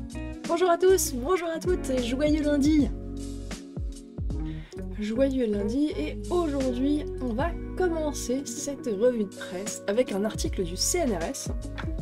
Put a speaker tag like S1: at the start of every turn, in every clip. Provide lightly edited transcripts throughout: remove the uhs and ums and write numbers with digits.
S1: Bonjour à tous, bonjour à toutes, et joyeux lundi. Joyeux lundi, et aujourd'hui on va commencer cette revue de presse avec un article du CNRS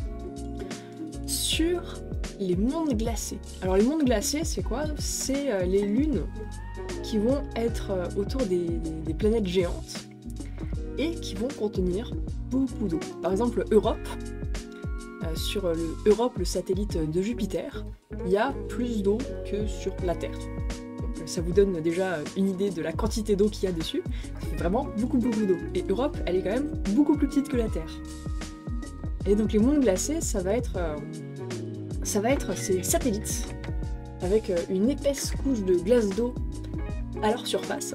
S1: sur les mondes glacés. Alors les mondes glacés c'est quoi? C'est les lunes qui vont être autour des planètes géantes et qui vont contenir beaucoup d'eau. Par exemple Europe, sur Europe, le satellite de Jupiter, il y a plus d'eau que sur la Terre. Donc ça vous donne déjà une idée de la quantité d'eau qu'il y a dessus. C'est vraiment beaucoup d'eau. Et Europe, elle est quand même beaucoup plus petite que la Terre. Et donc les mondes glacés, ça va être ces satellites avec une épaisse couche de glace d'eau à leur surface.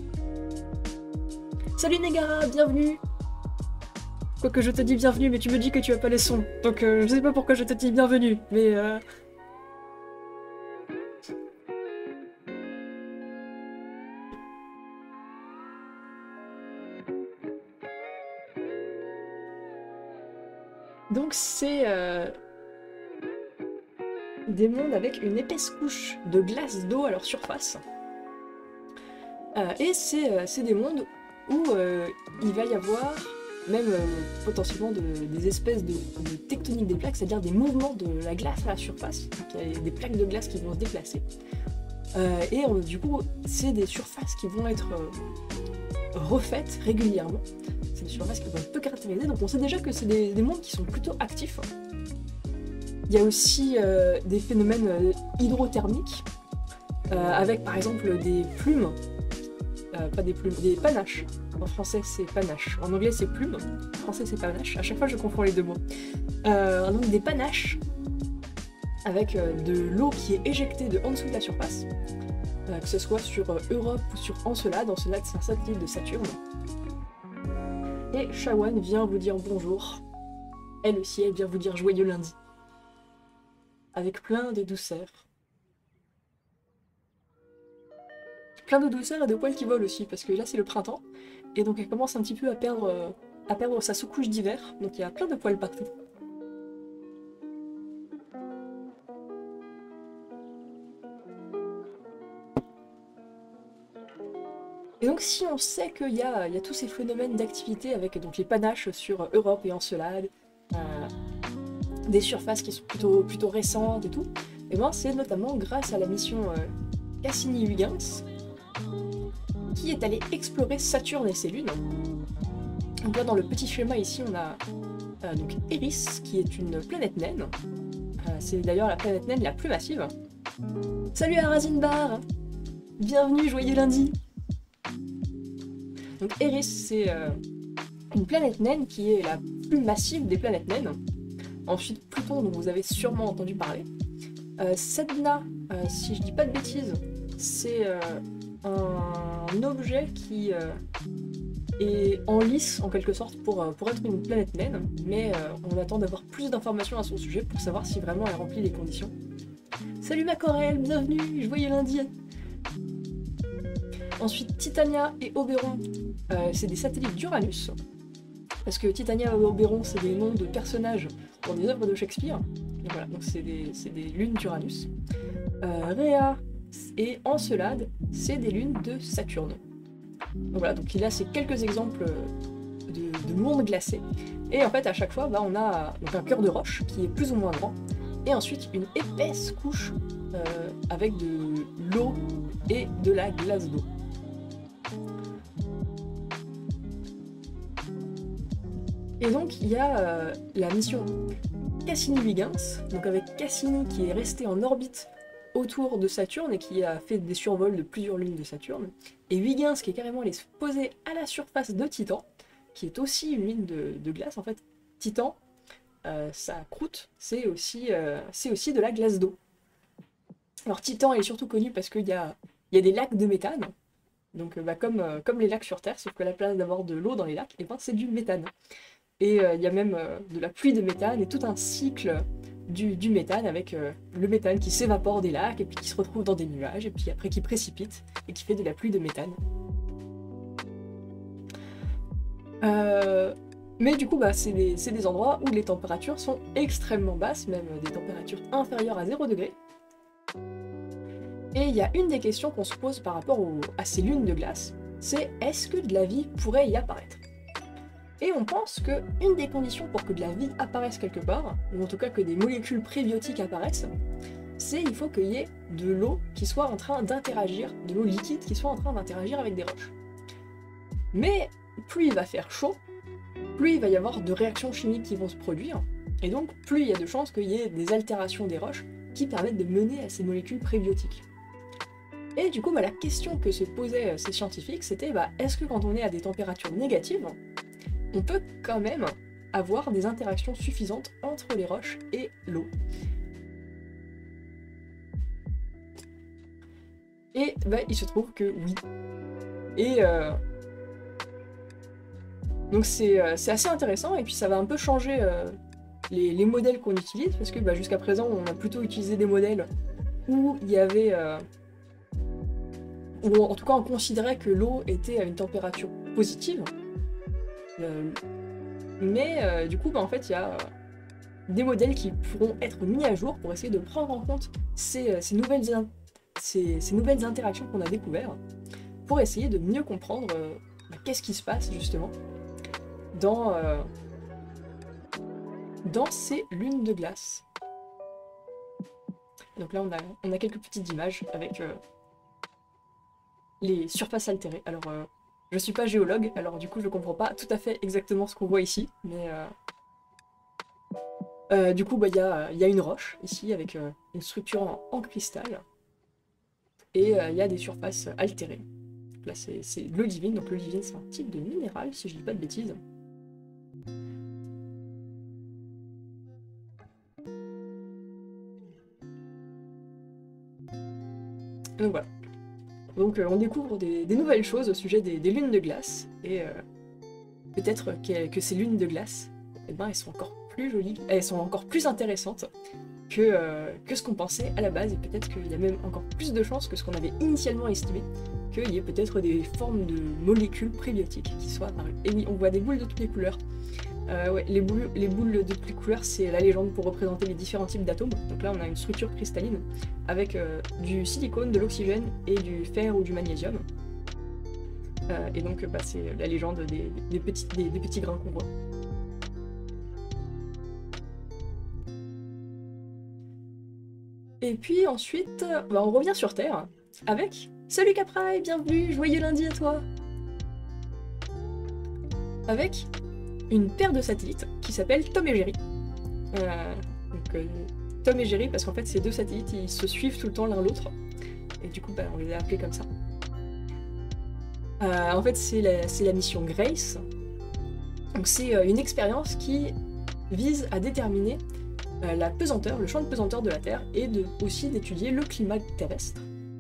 S1: Salut Negara, bienvenue! Quoique je te dis bienvenue, mais tu me dis que tu as pas les sons. Donc je sais pas pourquoi je te dis bienvenue, mais donc c'est des mondes avec une épaisse couche de glace d'eau à leur surface. Et c'est des mondes où il va y avoir même potentiellement des espèces de tectonique des plaques, c'est-à-dire des mouvements de la glace à la surface. Donc il y a des plaques de glace qui vont se déplacer. Du coup, c'est des surfaces qui vont être refaites régulièrement. C'est des surfaces qui vont être peu caractérisées, donc on sait déjà que c'est des mondes qui sont plutôt actifs. Il y a aussi des phénomènes hydrothermiques, avec par exemple des plumes, pas des plumes, des panaches. En français c'est panache, en anglais c'est plume, en français c'est panache, à chaque fois je confonds les deux mots. Donc des panaches avec de l'eau qui est éjectée de en dessous de la surface, que ce soit sur Europe ou sur Encelade. Encelade c'est un satellite de Saturne. Et Shawan vient vous dire bonjour, elle aussi elle vient vous dire joyeux lundi, avec plein de douceur. Plein de douceur et de poils qui volent aussi, parce que là c'est le printemps, et donc elle commence un petit peu à perdre sa sous-couche d'hiver, donc il y a plein de poils partout. Et donc si on sait qu'il y a tous ces phénomènes d'activité avec donc les panaches sur Europe et Encelade, des surfaces qui sont plutôt récentes et tout, et ben c'est notamment grâce à la mission Cassini-Huygens qui est allé explorer Saturne et ses lunes. Donc là dans le petit schéma ici on a donc Eris qui est une planète naine. C'est d'ailleurs la planète naine la plus massive. Salut Arazinbar, bienvenue, joyeux lundi. Donc Eris c'est une planète naine qui est la plus massive des planètes naines. Ensuite Pluton dont vous avez sûrement entendu parler. Sedna, si je dis pas de bêtises, c'est un objet qui est en lice en quelque sorte pour être une planète naine, mais on attend d'avoir plus d'informations à son sujet pour savoir si vraiment elle remplit les conditions. Salut Macorel, bienvenue, joyeux lundi. Ensuite Titania et Oberon, c'est des satellites d'Uranus, parce que Titania et Oberon c'est des noms de personnages dans des œuvres de Shakespeare, et voilà, donc c'est des lunes d'Uranus. Rhea et Encelade, c'est des lunes de Saturne. Donc voilà, donc là c'est quelques exemples de mondes glacés. Et en fait à chaque fois on a donc un cœur de roche qui est plus ou moins grand, et ensuite une épaisse couche avec de l'eau et de la glace d'eau. Et donc il y a la mission Cassini-Huygens, donc avec Cassini qui est resté en orbite autour de Saturne et qui a fait des survols de plusieurs lunes de Saturne, et Huygens qui est carrément allé se poser à la surface de Titan, qui est aussi une lune de glace. En fait, Titan, sa croûte, c'est aussi de la glace d'eau. Alors Titan est surtout connu parce qu'il y a des lacs de méthane, donc comme les lacs sur Terre, sauf que à la place d'avoir de l'eau dans les lacs, et ben, c'est du méthane. Et il y a même de la pluie de méthane et tout un cycle du méthane avec le méthane qui s'évapore des lacs et puis qui se retrouve dans des nuages et puis après qui précipite et qui fait de la pluie de méthane. Mais du coup c'est des endroits où les températures sont extrêmement basses, même des températures inférieures à 0 degré, Et il y a une des questions qu'on se pose par rapport à ces lunes de glace, c'est est-ce que de la vie pourrait y apparaître? Et on pense qu'une des conditions pour que de la vie apparaisse quelque part, ou en tout cas que des molécules prébiotiques apparaissent, c'est il faut qu'il y ait de l'eau qui soit en train d'interagir, de l'eau liquide qui soit en train d'interagir avec des roches. Mais plus il va faire chaud, plus il va y avoir de réactions chimiques qui vont se produire, et donc plus il y a de chances qu'il y ait des altérations des roches qui permettent de mener à ces molécules prébiotiques. Et du coup, la question que se posaient ces scientifiques, c'était est-ce que quand on est à des températures négatives, on peut quand même avoir des interactions suffisantes entre les roches et l'eau? Et il se trouve que oui. Et donc c'est assez intéressant, et puis ça va un peu changer les modèles qu'on utilise, parce que jusqu'à présent on a plutôt utilisé des modèles où il y avait... où en tout cas on considérait que l'eau était à une température positive. Mais du coup en fait il y a des modèles qui pourront être mis à jour pour essayer de prendre en compte ces nouvelles interactions qu'on a découvertes, pour essayer de mieux comprendre qu'est-ce qui se passe justement dans ces lunes de glace. Donc là on a quelques petites images avec les surfaces altérées. Alors je suis pas géologue, alors du coup je comprends pas tout à fait exactement ce qu'on voit ici, mais du coup y a une roche ici avec une structure en cristal, et il y a des surfaces altérées. Là c'est de l'olivine, donc l'olivine c'est un type de minéral si je dis pas de bêtises. Donc voilà. Donc on découvre des nouvelles choses au sujet des lunes de glace, et peut-être que ces lunes de glace, elles sont encore plus jolies, elles sont encore plus intéressantes que ce qu'on pensait à la base, et peut-être qu'il y a même encore plus de chances que ce qu'on avait initialement estimé, qu'il y ait peut-être des formes de molécules prébiotiques qui soient apparues. Et oui, on voit des boules de toutes les couleurs. Ouais, les boules de toutes les couleurs, c'est la légende pour représenter les différents types d'atomes. Donc là, on a une structure cristalline avec du silicone, de l'oxygène et du fer ou du magnésium. Et donc, c'est la légende des petits grains qu'on voit. Et puis ensuite, on revient sur Terre avec « Salut Caprail, bienvenue, joyeux lundi à toi !» Avec une paire de satellites qui s'appelle Tom et Jerry. Tom et Jerry parce qu'en fait ces deux satellites ils se suivent tout le temps l'un l'autre, et du coup on les a appelés comme ça. En fait c'est la mission Grace. Donc c'est une expérience qui vise à déterminer la pesanteur, le champ de pesanteur de la Terre, et aussi d'étudier le climat terrestre.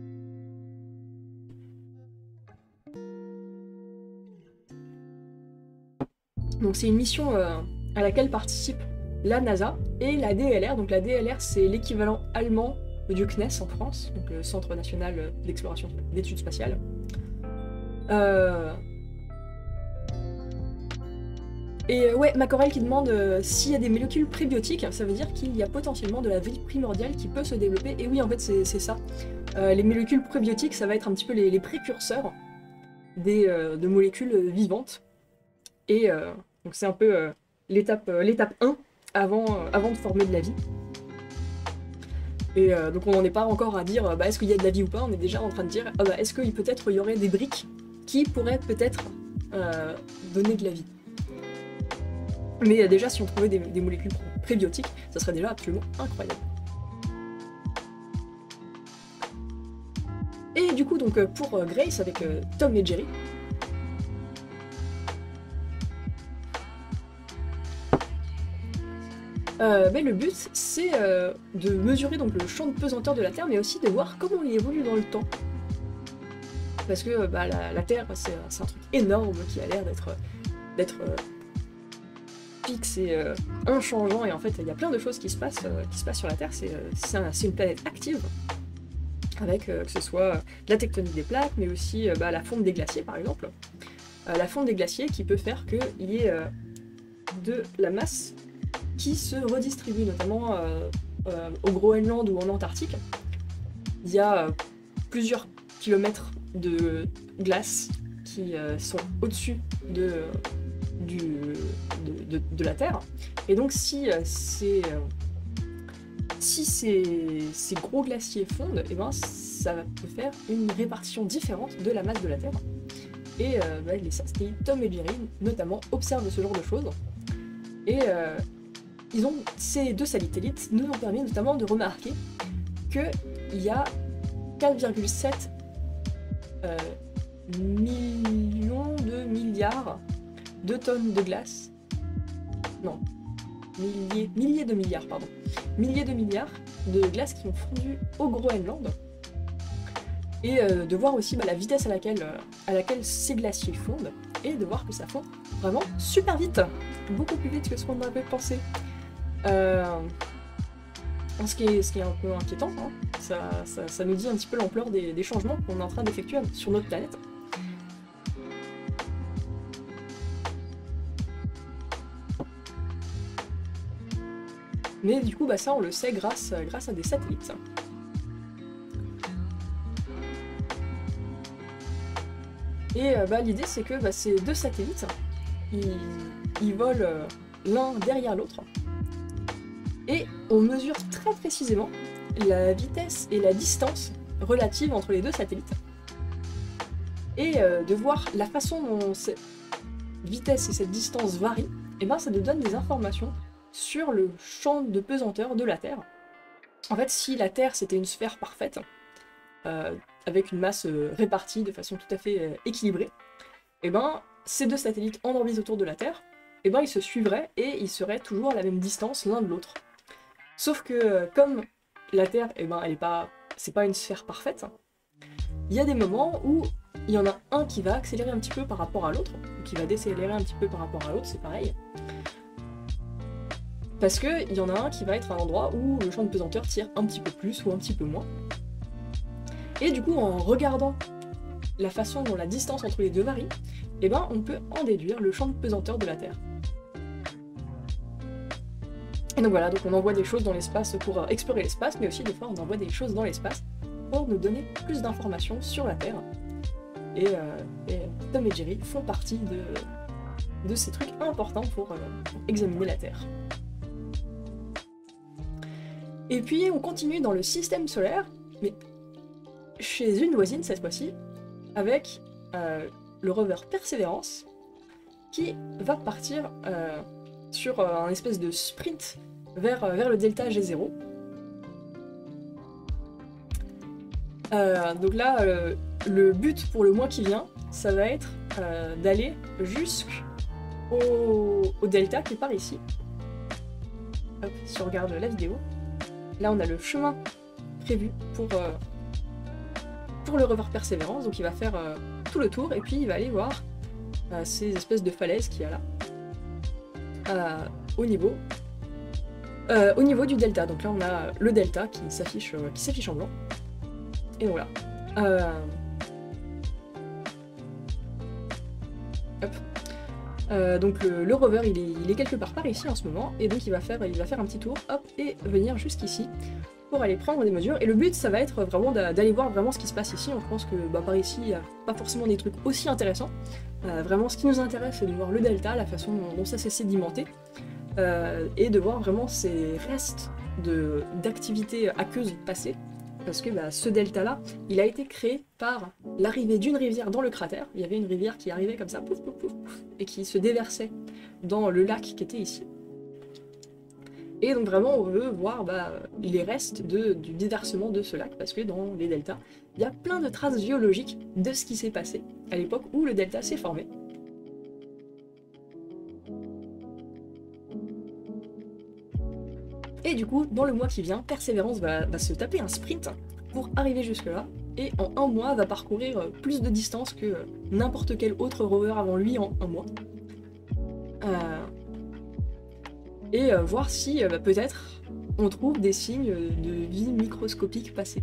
S1: Donc c'est une mission à laquelle participent la NASA et la DLR. Donc la DLR c'est l'équivalent allemand du CNES en France, donc le Centre National d'Exploration d'Études Spatiales. Et ouais, Macorel qui demande s'il y a des molécules prébiotiques, ça veut dire qu'il y a potentiellement de la vie primordiale qui peut se développer. Et oui, en fait c'est ça. Les molécules prébiotiques, ça va être un petit peu les précurseurs de molécules vivantes. Et donc c'est un peu l'étape 1 avant de former de la vie. Et donc on n'en est pas encore à dire est-ce qu'il y a de la vie ou pas, on est déjà en train de dire est-ce qu'il peut-être y aurait des briques qui pourraient peut-être donner de la vie. Mais déjà si on trouvait des molécules prébiotiques, ça serait déjà absolument incroyable. Et du coup donc pour Grace avec Tom et Jerry, le but c'est de mesurer donc le champ de pesanteur de la Terre, mais aussi de voir comment il évolue dans le temps. Parce que la Terre c'est un truc énorme qui a l'air d'être fixe et inchangeant, et en fait il y a plein de choses qui se passent sur la Terre. C'est une planète active, avec que ce soit la tectonique des plaques, mais aussi la fonte des glaciers par exemple. La fonte des glaciers qui peut faire qu'il y ait de la masse qui se redistribue, notamment au Groenland ou en Antarctique, il y a plusieurs kilomètres de glace qui sont au-dessus de la Terre. Et donc si ces gros glaciers fondent, et ben, ça peut faire une répartition différente de la masse de la Terre. Et les satellites Tom et Jerry, notamment, observent ce genre de choses. Et ces deux satellites nous ont permis notamment de remarquer qu'il y a 4,7 millions de milliards de tonnes de glace. Non, milliers de milliards, pardon. Milliers de milliards de glace qui ont fondu au Groenland. Et de voir aussi la vitesse à laquelle ces glaciers fondent, et de voir que ça fond vraiment super vite, beaucoup plus vite que ce qu'on avait pensé. Ce qui est un peu inquiétant, hein. Ça nous dit un petit peu l'ampleur des changements qu'on est en train d'effectuer sur notre planète. Mais du coup, ça on le sait grâce à des satellites. Et l'idée c'est que ces deux satellites, ils volent l'un derrière l'autre. Et on mesure très précisément la vitesse et la distance relative entre les deux satellites. Et de voir la façon dont cette vitesse et cette distance varient, et ça nous donne des informations sur le champ de pesanteur de la Terre. En fait, si la Terre c'était une sphère parfaite, avec une masse répartie de façon tout à fait équilibrée, et ces deux satellites en orbite autour de la Terre, ils se suivraient et ils seraient toujours à la même distance l'un de l'autre. Sauf que comme la Terre, c'est pas une sphère parfaite, il y a des moments où il y en a un qui va accélérer un petit peu par rapport à l'autre, ou qui va décélérer un petit peu par rapport à l'autre, c'est pareil. Parce qu'il y en a un qui va être à un endroit où le champ de pesanteur tire un petit peu plus ou un petit peu moins. Et du coup, en regardant la façon dont la distance entre les deux varie, on peut en déduire le champ de pesanteur de la Terre. Et donc voilà, on envoie des choses dans l'espace pour explorer l'espace, mais aussi des fois on envoie des choses dans l'espace pour nous donner plus d'informations sur la Terre. Et Tom et Jerry font partie de ces trucs importants pour examiner la Terre. Et puis on continue dans le système solaire, mais chez une voisine cette fois-ci, avec le rover Perseverance, qui va partir sur un espèce de sprint vers le delta G0. Donc là, le but pour le mois qui vient, ça va être d'aller jusqu'au delta qui est par ici. Hop, si on regarde la vidéo, là on a le chemin prévu pour le rover Perseverance, donc il va faire tout le tour et puis il va aller voir ces espèces de falaises qu'il y a là au niveau du delta. Donc là on a le delta qui s'affiche en blanc. Et voilà. Donc le rover il est quelque part par ici en ce moment, et donc il va faire un petit tour, hop, et venir jusqu'ici pour aller prendre des mesures. Et le but ça va être vraiment d'aller voir vraiment ce qui se passe ici. Je pense que par ici il n'y a pas forcément des trucs aussi intéressants. Vraiment ce qui nous intéresse c'est de voir le delta, la façon dont ça s'est sédimenté, et de voir vraiment ces restes d'activité aqueuse passée. Parce que ce delta-là, il a été créé par l'arrivée d'une rivière dans le cratère. Il y avait une rivière qui arrivait comme ça, pouf, pouf, pouf, pouf, et qui se déversait dans le lac qui était ici. Et donc vraiment, on veut voir les restes du déversement de ce lac, parce que dans les deltas, il y a plein de traces géologiques de ce qui s'est passé à l'époque où le delta s'est formé. Et du coup, dans le mois qui vient, Perseverance va se taper un sprint pour arriver jusque-là, et en un mois va parcourir plus de distance que n'importe quel autre rover avant lui en un mois. Et voir si peut-être on trouve des signes de vie microscopique passée.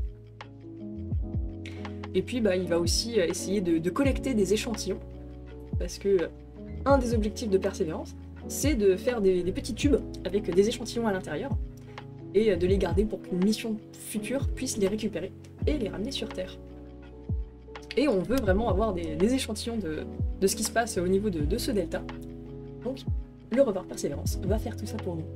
S1: Et puis il va aussi essayer de collecter des échantillons, parce que un des objectifs de Perseverance, c'est de faire des petits tubes avec des échantillons à l'intérieur, et de les garder pour qu'une mission future puisse les récupérer et les ramener sur Terre. Et on veut vraiment avoir des échantillons de ce qui se passe au niveau de ce delta. Donc le rover Perseverance va faire tout ça pour nous.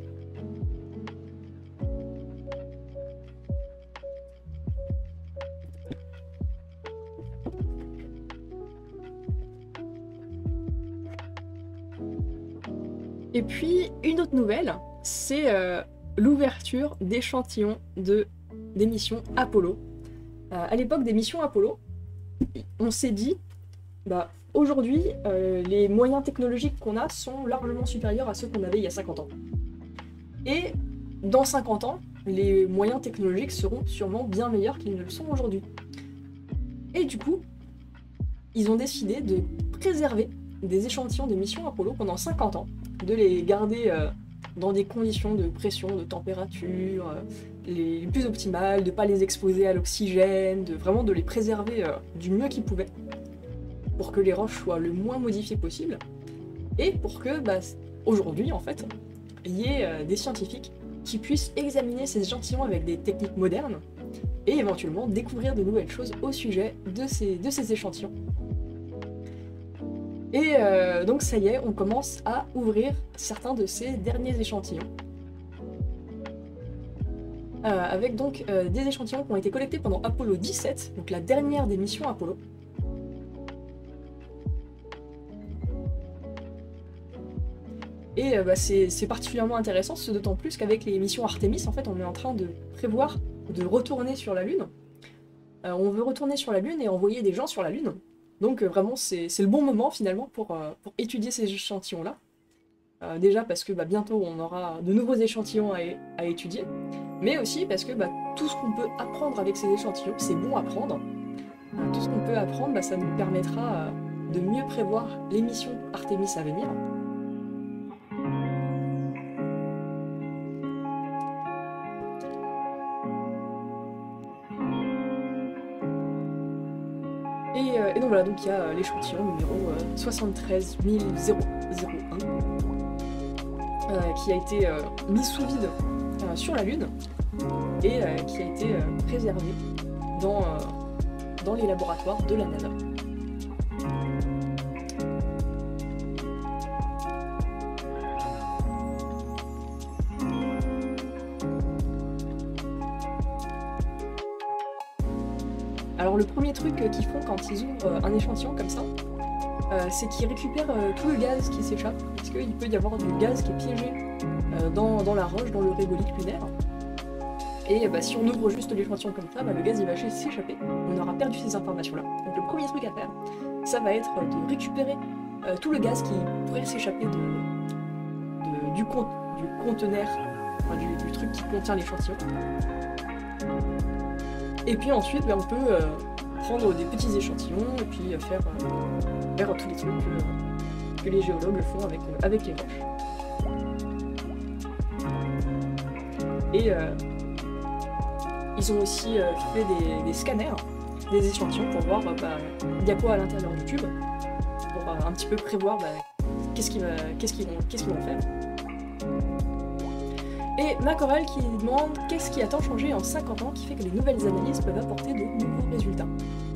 S1: Et puis une autre nouvelle, c'est l'ouverture d'échantillons des missions Apollo. À l'époque des missions Apollo, on s'est dit, bah, aujourd'hui, les moyens technologiques qu'on a sont largement supérieurs à ceux qu'on avait il y a 50 ans. Et dans 50 ans, les moyens technologiques seront sûrement bien meilleurs qu'ils ne le sont aujourd'hui. Et du coup, ils ont décidé de préserver des échantillons de missions Apollo pendant 50 ans, de les garder dans des conditions de pression, de température les plus optimales, de ne pas les exposer à l'oxygène, vraiment de les préserver du mieux qu'ils pouvaient, pour que les roches soient le moins modifiées possible, et pour que, aujourd'hui en fait, il y ait des scientifiques qui puissent examiner ces échantillons avec des techniques modernes, et éventuellement découvrir de nouvelles choses au sujet de ces échantillons. Et donc ça y est, on commence à ouvrir certains de ces derniers échantillons. Avec donc des échantillons qui ont été collectés pendant Apollo 17, donc la dernière des missions Apollo. Et c'est particulièrement intéressant, ce d'autant plus qu'avec les missions Artemis, en fait, on est en train de prévoir de retourner sur la Lune. On veut retourner sur la Lune et envoyer des gens sur la Lune. Donc vraiment, c'est le bon moment finalement pour étudier ces échantillons-là. Déjà parce que bientôt on aura de nouveaux échantillons à étudier, mais aussi parce que tout ce qu'on peut apprendre avec ces échantillons, c'est bon à prendre. Tout ce qu'on peut apprendre, ça nous permettra de mieux prévoir les missions Artemis à venir. Et donc voilà, donc il y a l'échantillon numéro 73001 qui a été mis sous vide sur la Lune et qui a été préservé dans les laboratoires de la NASA. Alors le premier truc qu'ils font quand ils ouvrent un échantillon comme ça, c'est qu'ils récupèrent tout le gaz qui s'échappe, parce qu'il peut y avoir du gaz qui est piégé dans la roche, dans le régolithe lunaire. Et si on ouvre juste l'échantillon comme ça, le gaz il va s'échapper, on aura perdu ces informations-là. Donc le premier truc à faire, ça va être de récupérer tout le gaz qui pourrait s'échapper du conteneur, enfin, du truc qui contient l'échantillon. Et puis ensuite, on peut prendre des petits échantillons et puis faire tous les trucs que les géologues font avec les roches. Et ils ont aussi fait des scanners, des échantillons pour voir il y a quoi à l'intérieur du tube, pour un petit peu prévoir qu'est-ce qu'ils vont faire. Et Macorel qui demande qu'est-ce qui a tant changé en 50 ans qui fait que les nouvelles analyses peuvent apporter de nouveaux résultats.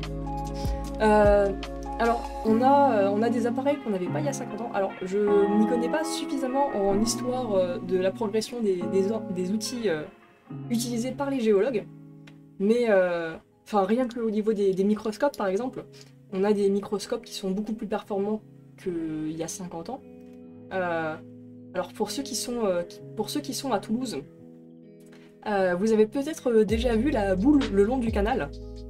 S1: Alors, on a des appareils qu'on n'avait pas il y a 50 ans. Alors, je m'y connais pas suffisamment en histoire de la progression des outils utilisés par les géologues, mais rien que au niveau des microscopes, par exemple, on a des microscopes qui sont beaucoup plus performants qu'il y a 50 ans. Alors pour ceux qui sont à Toulouse, vous avez peut-être déjà vu la boule le long du canal.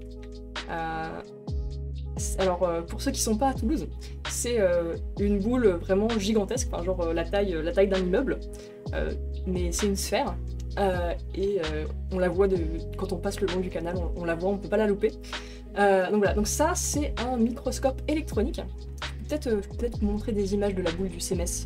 S1: Alors pour ceux qui sont pas à Toulouse, c'est une boule vraiment gigantesque, enfin, genre la taille d'un immeuble, mais c'est une sphère. Et on la voit quand on passe le long du canal, on la voit, on peut pas la louper. Donc voilà, donc ça c'est un microscope électronique. Peut-être vous montrer des images de la boule du CMS.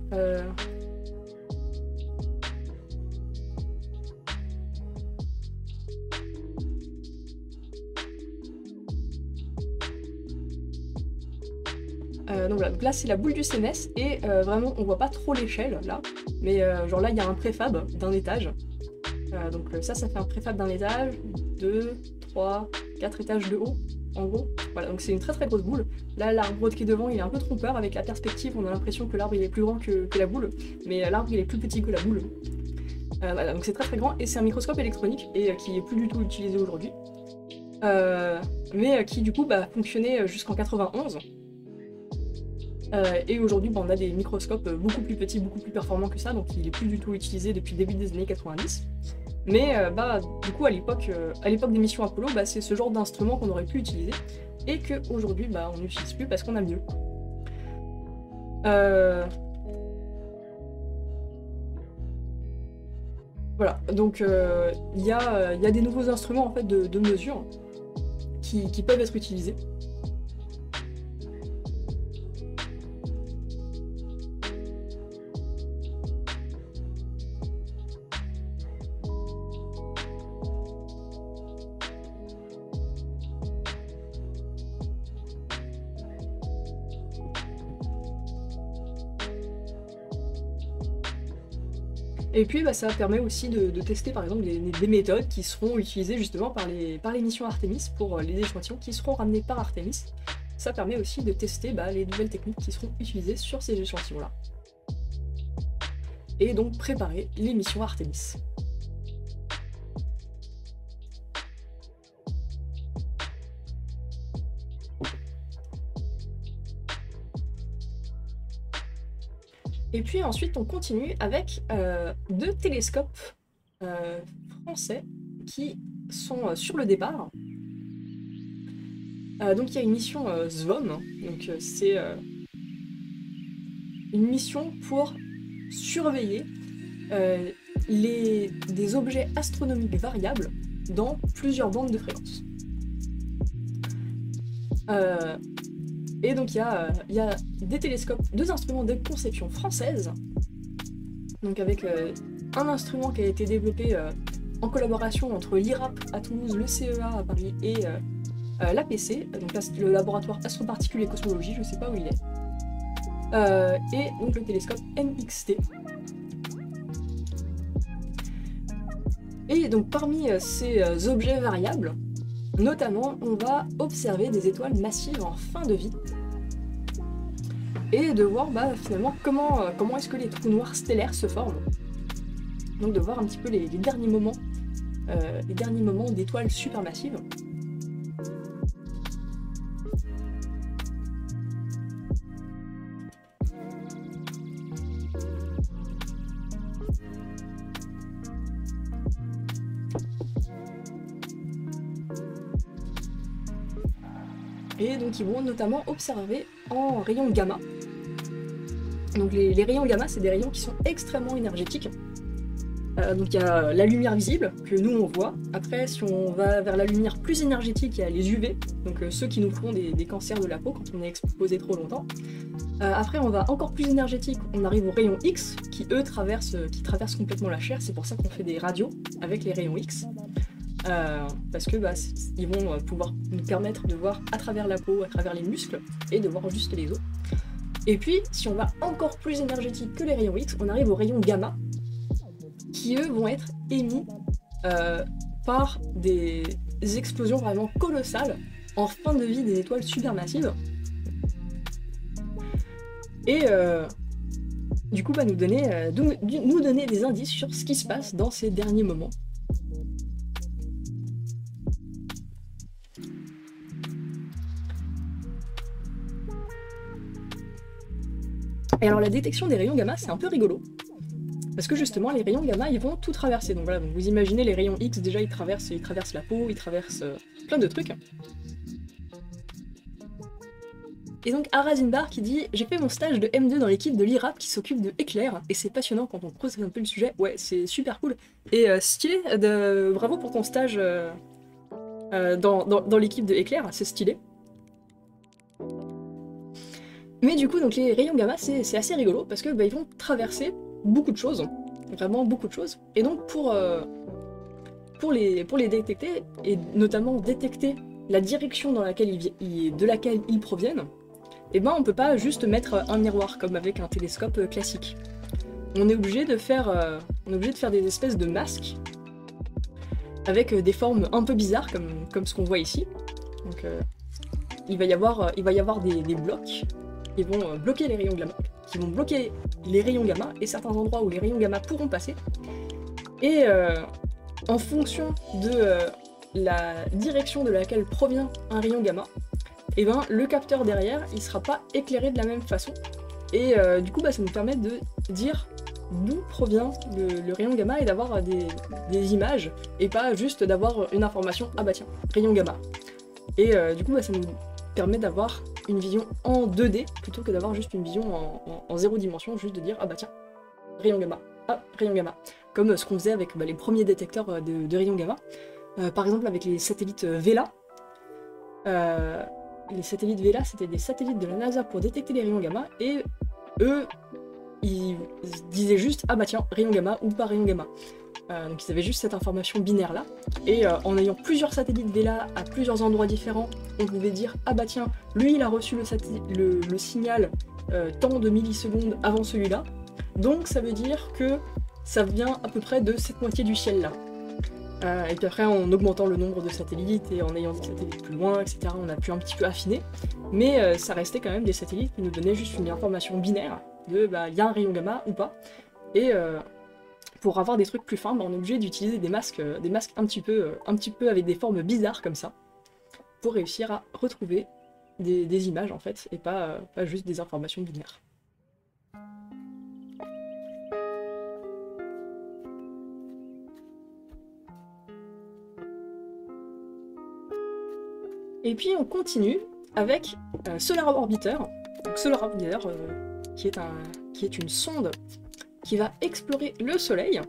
S1: Donc là c'est la boule du CMS et vraiment on voit pas trop l'échelle là, mais genre là il y a un préfab d'un étage. Donc ça fait un préfab d'un étage, 2, 3, 4 étages de haut, en gros. Voilà, donc c'est une très très grosse boule. Là, l'arbre qui est devant, il est un peu trompeur, avec la perspective, on a l'impression que l'arbre il est plus grand que la boule, mais l'arbre il est plus petit que la boule. Voilà, donc c'est très très grand, et c'est un microscope électronique, et qui est plus du tout utilisé aujourd'hui. Mais qui du coup fonctionnait jusqu'en 91. Et aujourd'hui on a des microscopes beaucoup plus petits, beaucoup plus performants que ça, donc il est plus du tout utilisé depuis le début des années 90. Mais du coup à l'époque des missions Apollo, c'est ce genre d'instrument qu'on aurait pu utiliser, et qu'aujourd'hui on n'utilise plus parce qu'on a mieux. Voilà, donc il y a des nouveaux instruments en fait de mesure qui peuvent être utilisés. Et puis ça permet aussi de tester par exemple des méthodes qui seront utilisées justement par les missions Artemis pour les échantillons qui seront ramenés par Artemis. Ça permet aussi de tester les nouvelles techniques qui seront utilisées sur ces échantillons-là. Et donc préparer les missions Artemis. Et puis ensuite on continue avec 2 télescopes français qui sont sur le départ. Donc il y a une mission SVOM, donc c'est une mission pour surveiller des objets astronomiques variables dans plusieurs bandes de fréquences. Et donc il y a des télescopes, 2 instruments de conception française, donc avec un instrument qui a été développé en collaboration entre l'IRAP à Toulouse, le CEA à Paris et l'APC, donc là, le laboratoire astroparticules et cosmologie, je sais pas où il est, et donc le télescope MXT. Et donc parmi ces objets variables, notamment, on va observer des étoiles massives en fin de vie et de voir finalement comment est-ce que les trous noirs stellaires se forment. Donc de voir un petit peu les derniers moments d'étoiles supermassives. Et donc ils vont notamment observer en rayons gamma. Donc les rayons gamma, c'est des rayons qui sont extrêmement énergétiques. Donc il y a la lumière visible, que nous on voit. Après, si on va vers la lumière plus énergétique, il y a les UV, donc ceux qui nous font des cancers de la peau quand on est exposé trop longtemps. Après, on va encore plus énergétique, on arrive aux rayons X, qui eux traversent complètement la chair. C'est pour ça qu'on fait des radios avec les rayons X. Parce que ils vont pouvoir nous permettre de voir à travers la peau, à travers les muscles, et de voir juste les os. Et puis, si on va encore plus énergétique que les rayons X, on arrive aux rayons gamma, qui eux vont être émis par des explosions vraiment colossales en fin de vie des étoiles supermassives. Et du coup, nous donner des indices sur ce qui se passe dans ces derniers moments. Et alors la détection des rayons gamma, c'est un peu rigolo. Parce que justement, les rayons gamma, ils vont tout traverser. Donc voilà, donc vous imaginez les rayons X, déjà ils traversent la peau, ils traversent plein de trucs. Et donc Arazinbar qui dit « J'ai fait mon stage de M2 dans l'équipe de l'IRAP qui s'occupe de éclairs, et c'est passionnant quand on creuse un peu le sujet. Ouais, c'est super cool. Et stylé, bravo pour ton stage dans l'équipe de éclairs, c'est stylé. » Mais du coup, donc les rayons gamma, c'est assez rigolo parce que ils vont traverser beaucoup de choses, vraiment beaucoup de choses. Et donc pour les détecter, et notamment détecter la direction de laquelle ils proviennent, on peut pas juste mettre un miroir comme avec un télescope classique. On est obligé de faire des espèces de masques avec des formes un peu bizarres comme ce qu'on voit ici. Donc il va y avoir des blocs qui vont bloquer les rayons gamma, et certains endroits où les rayons gamma pourront passer. Et en fonction de la direction de laquelle provient un rayon gamma, et ben, le capteur derrière il sera pas éclairé de la même façon. Et du coup ça nous permet de dire d'où provient le rayon gamma et d'avoir des images et pas juste d'avoir une information, ah bah tiens, rayon gamma. Et du coup ça nous permet d'avoir une vision en 2D plutôt que d'avoir juste une vision en 0 dimension, juste de dire ah bah tiens, rayon gamma, ah rayon gamma. Comme ce qu'on faisait avec les premiers détecteurs de rayons gamma. Par exemple avec les satellites Vela. Les satellites Vela, c'était des satellites de la NASA pour détecter les rayons gamma, et eux, ils disaient juste ah bah tiens, rayon gamma ou pas rayon gamma. Donc ils avaient juste cette information binaire là, et en ayant plusieurs satellites Vela à plusieurs endroits différents, on pouvait dire ah bah tiens, lui il a reçu le signal tant de millisecondes avant celui-là, donc ça veut dire que ça vient à peu près de cette moitié du ciel là. Et puis après, en augmentant le nombre de satellites et en ayant des satellites plus loin, etc., on a pu un petit peu affiner. Mais ça restait quand même des satellites qui nous donnaient juste une information binaire de il y a un rayon gamma ou pas. Et pour avoir des trucs plus fins, on est obligé d'utiliser des masques un petit peu avec des formes bizarres comme ça, pour réussir à retrouver des images en fait, et pas juste des informations binaires. Et puis on continue avec Solar Orbiter. Donc Solar Orbiter, qui est une sonde qui va explorer le Soleil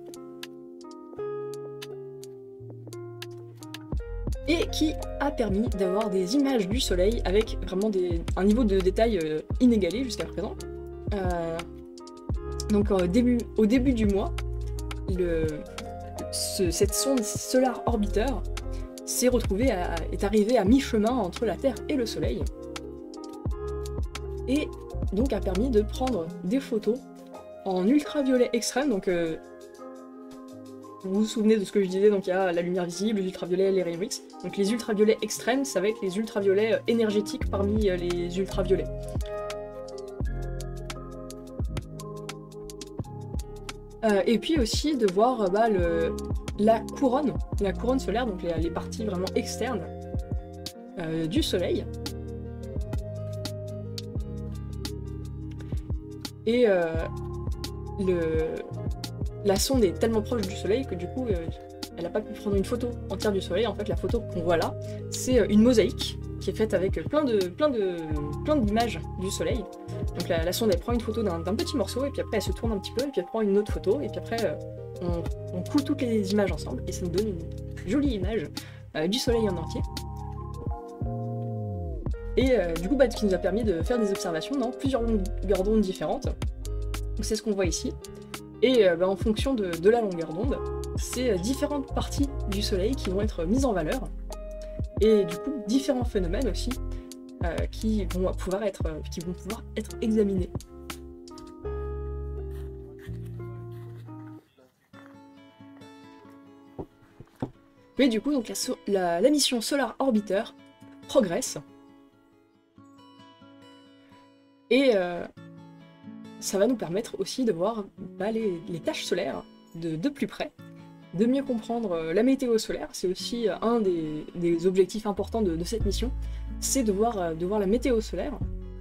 S1: et qui a permis d'avoir des images du Soleil avec vraiment un niveau de détail inégalé jusqu'à présent. Donc au début du mois, cette sonde Solar Orbiter est arrivé à mi-chemin entre la Terre et le Soleil, et donc a permis de prendre des photos en ultraviolet extrême. Donc vous vous souvenez de ce que je disais, donc il y a la lumière visible, les ultraviolets, les rayons X. Donc les ultraviolets extrêmes, ça va être les ultraviolets énergétiques parmi les ultraviolets. Et puis aussi de voir la couronne solaire, donc les parties vraiment externes du Soleil. Et la sonde est tellement proche du Soleil que du coup elle n'a pas pu prendre une photo entière du Soleil. En fait la photo qu'on voit là, c'est une mosaïque qui est faite avec plein d'images du Soleil. Donc la sonde elle prend une photo d'un petit morceau, et puis après elle se tourne un petit peu, et puis elle prend une autre photo, et puis après on coule toutes les images ensemble, et ça nous donne une jolie image du Soleil en entier. Et du coup ce qui nous a permis de faire des observations dans plusieurs longueurs d'onde différentes. Donc c'est ce qu'on voit ici. Et en fonction de la longueur d'onde, c'est différentes parties du Soleil qui vont être mises en valeur. Et du coup différents phénomènes aussi qui vont pouvoir être examinés. Mais du coup donc la mission Solar Orbiter progresse. Et ça va nous permettre aussi de voir les taches solaires de plus près, de mieux comprendre la météo solaire. C'est aussi un des objectifs importants de cette mission, c'est de voir la météo solaire.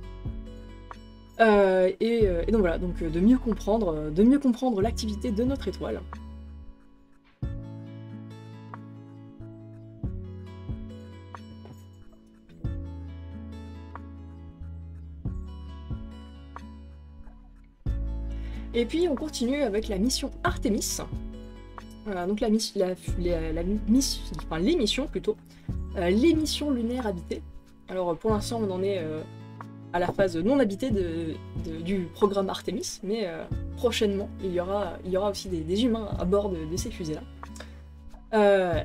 S1: Et donc voilà, donc de mieux comprendre l'activité de notre étoile. Et puis on continue avec la mission Artemis. Donc les missions lunaires habitées. Alors pour l'instant on en est à la phase non habitée du programme Artemis, mais prochainement il y aura aussi des humains à bord de ces fusées-là.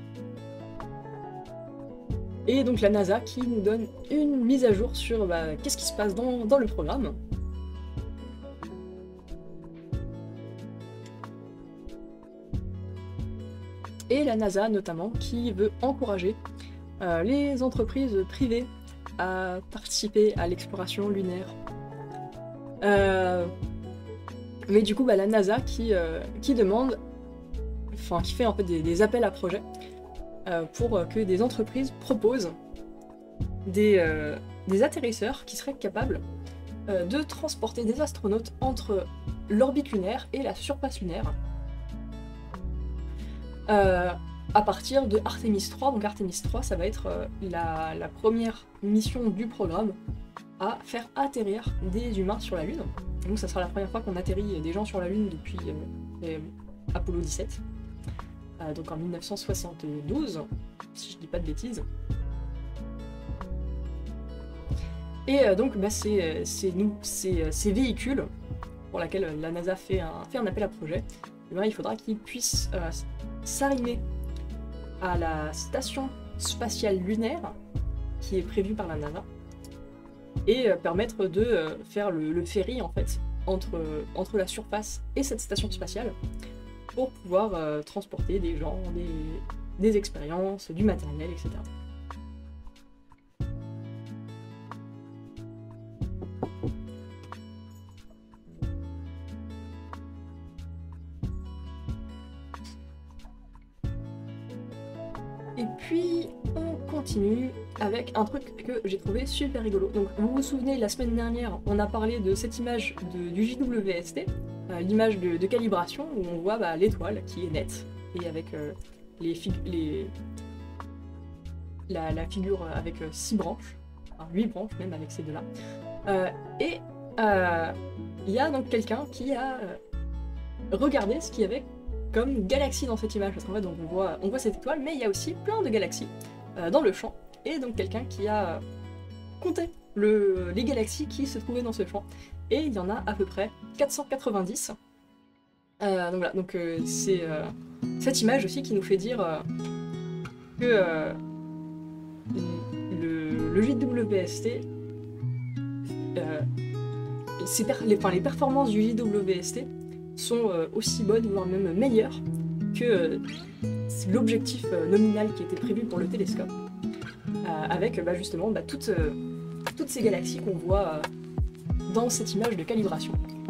S1: Et donc la NASA qui nous donne une mise à jour sur qu'est-ce qui se passe dans le programme. et la NASA notamment, qui veut encourager les entreprises privées à participer à l'exploration lunaire. Mais du coup, la NASA qui demande, enfin qui fait en fait des appels à projets pour que des entreprises proposent des atterrisseurs qui seraient capables de transporter des astronautes entre l'orbite lunaire et la surface lunaire à partir de Artemis 3. Donc Artemis 3, ça va être la première mission du programme à faire atterrir des humains sur la Lune. Donc ça sera la première fois qu'on atterrit des gens sur la Lune depuis Apollo 17, donc en 1972, si je dis pas de bêtises. Et donc ces véhicules pour lesquels la NASA fait un appel à projet, il faudra qu'ils puissent s'arrimer à la station spatiale lunaire qui est prévue par la NASA et permettre de faire le ferry en fait entre la surface et cette station spatiale pour pouvoir transporter des gens, des expériences, du matériel, etc. Et puis on continue avec un truc que j'ai trouvé super rigolo. Donc vous vous souvenez, la semaine dernière, on a parlé de cette image du JWST, l'image de calibration où on voit l'étoile qui est nette et avec la figure avec 6 branches, enfin 8 branches même avec ces deux-là. Et il y a donc quelqu'un qui a regardé ce qu'il y avait comme galaxie dans cette image, parce qu'en fait donc, on voit cette étoile, mais il y a aussi plein de galaxies dans le champ, et donc quelqu'un qui a compté les galaxies qui se trouvaient dans ce champ, et il y en a à peu près 490. Donc voilà, donc c'est cette image aussi qui nous fait dire que le JWST, les performances du JWST sont aussi bonnes, voire même meilleures que l'objectif nominal qui était prévu pour le télescope, avec justement toutes ces galaxies qu'on voit dans cette image de calibration.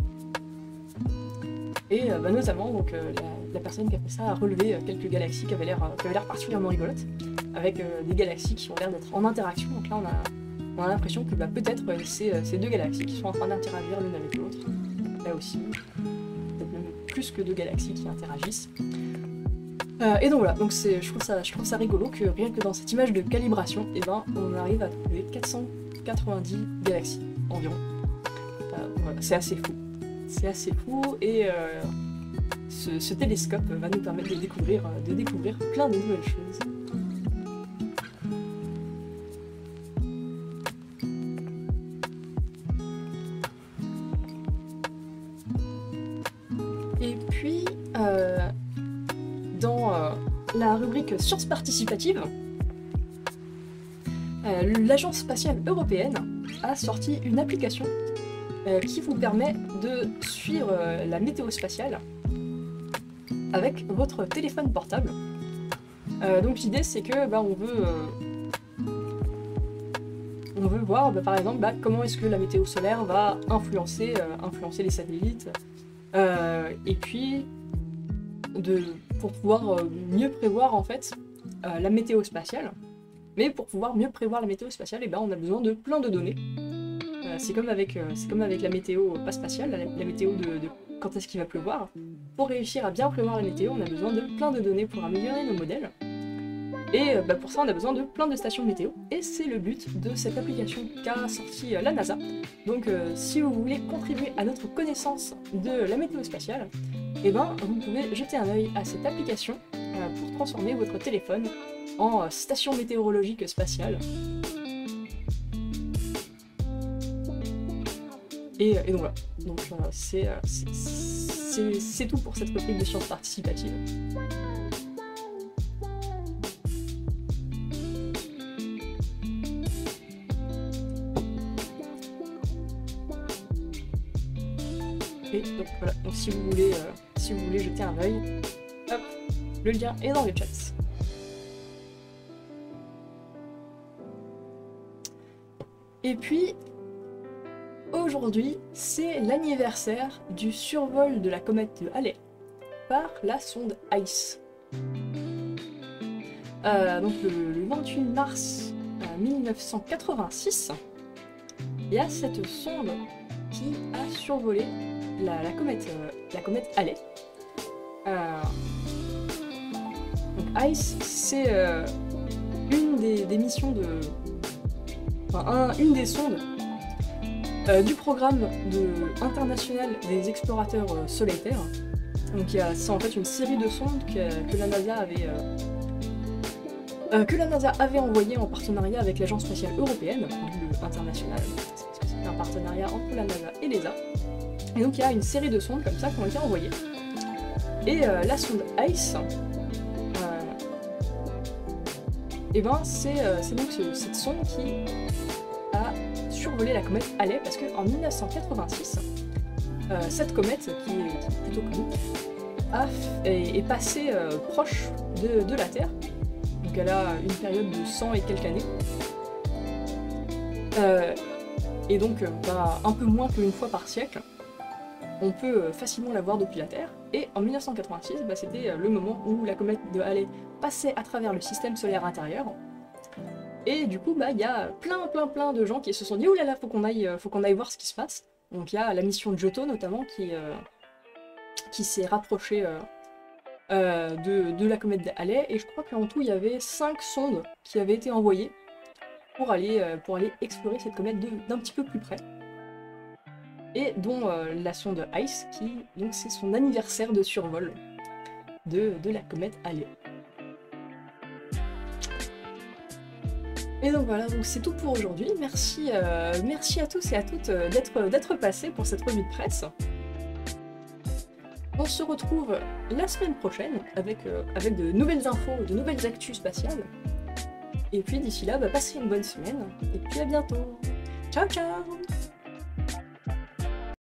S1: Et notamment donc, la personne qui a fait ça a relevé quelques galaxies qui avaient l'air particulièrement rigolotes, avec des galaxies qui ont l'air d'être en interaction. Donc là on a l'impression que peut-être c'est ces deux galaxies qui sont en train d'interagir l'une avec l'autre. Là aussi, peut-être même plus que deux galaxies qui interagissent. Et donc voilà, donc je trouve ça rigolo que rien que dans cette image de calibration, on arrive à trouver 490 galaxies environ. Voilà, c'est assez fou. C'est assez fou, et ce télescope va nous permettre de découvrir plein de nouvelles choses. Et puis, dans la rubrique Sciences participatives, l'Agence spatiale européenne a sorti une application qui vous permet de suivre la météo spatiale avec votre téléphone portable. Donc l'idée c'est que on veut voir par exemple comment est-ce que la météo solaire va influencer les satellites, et puis pour pouvoir mieux prévoir en fait la météo spatiale. Mais pour pouvoir mieux prévoir la météo spatiale, on a besoin de plein de données. C'est comme avec la météo pas spatiale, la météo de quand est-ce qu'il va pleuvoir. Pour réussir à bien prévoir la météo, on a besoin de plein de données pour améliorer nos modèles. Et pour ça, on a besoin de plein de stations météo. Et c'est le but de cette application qu'a sorti la NASA. Donc si vous voulez contribuer à notre connaissance de la météo spatiale, vous pouvez jeter un œil à cette application pour transformer votre téléphone en station météorologique spatiale. Et donc voilà, donc c'est tout pour cette rubrique de sciences participatives. Et donc voilà, donc si vous voulez jeter un œil, hop, Le lien est dans le chat. Et puis, aujourd'hui, c'est l'anniversaire du survol de la comète de Halley par la sonde ICE. Donc le 28 mars 1986, il y a cette sonde qui a survolé la comète Halley. Donc ICE, c'est une des missions de... Enfin, une des sondes du programme international des explorateurs solitaires. Donc c'est en fait une série de sondes que la NASA avait envoyées en partenariat avec l'Agence spatiale européenne, le international, parce que c'est un partenariat entre la NASA et l'ESA. Et donc il y a une série de sondes comme ça qui ont été envoyées. Et la sonde ICE, et ben c'est donc cette sonde qui a survolé la comète Halley, parce qu'en 1986, cette comète, qui est plutôt connue, est passée proche de la Terre. Donc elle a une période de 100 et quelques années. Et donc un peu moins qu'une fois par siècle. On peut facilement la voir depuis la Terre. Et en 1986, c'était le moment où la comète de Halley passait à travers le système solaire intérieur. Et du coup, il y a plein de gens qui se sont dit « Ouh là là, faut qu'on aille voir ce qui se passe ». Donc il y a la mission Giotto notamment qui s'est rapprochée de la comète de Halley, et je crois qu'en tout il y avait 5 sondes qui avaient été envoyées pour aller explorer cette comète d'un petit peu plus près. Et dont la sonde ICE, qui donc c'est son anniversaire de survol de la comète Halley. Et donc voilà, donc c'est tout pour aujourd'hui. Merci à tous et à toutes d'être passés pour cette revue de presse. On se retrouve la semaine prochaine avec de nouvelles infos, de nouvelles actus spatiales. Et puis d'ici là, passez une bonne semaine, et puis à bientôt. Ciao ciao!